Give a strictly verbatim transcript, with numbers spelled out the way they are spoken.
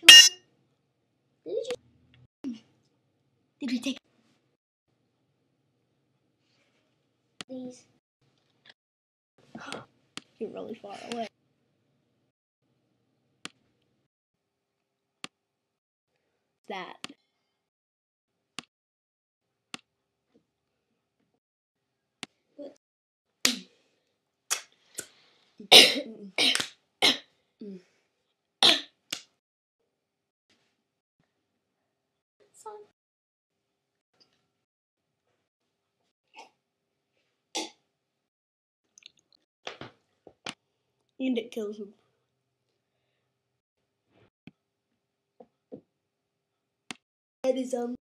Did you? Did you take these? You're really far away. That. And it kills him. That is um